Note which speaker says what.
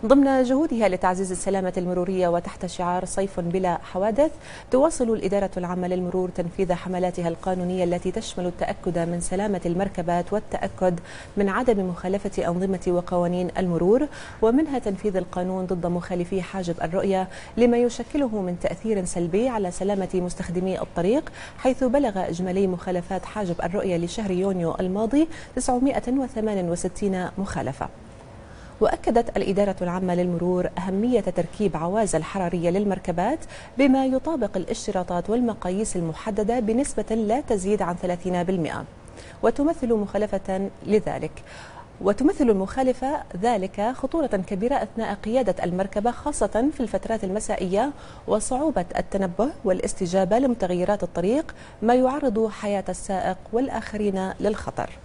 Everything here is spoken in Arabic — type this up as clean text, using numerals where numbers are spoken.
Speaker 1: ضمن جهودها لتعزيز السلامة المرورية وتحت شعار صيف بلا حوادث، تواصل الإدارة العامة للمرور تنفيذ حملاتها القانونية التي تشمل التأكد من سلامة المركبات والتأكد من عدم مخالفة أنظمة وقوانين المرور، ومنها تنفيذ القانون ضد مخالفي حاجب الرؤية لما يشكله من تأثير سلبي على سلامة مستخدمي الطريق، حيث بلغ إجمالي مخالفات حاجب الرؤية لشهر يونيو الماضي 968 مخالفة. وأكدت الإدارة العامة للمرور أهمية تركيب عوازل حرارية للمركبات بما يطابق الاشتراطات والمقاييس المحددة بنسبة لا تزيد عن 30%، وتمثل المخالفة ذلك خطورة كبيرة أثناء قيادة المركبة، خاصة في الفترات المسائية، وصعوبة التنبه والاستجابة لمتغيرات الطريق، ما يعرض حياة السائق والآخرين للخطر.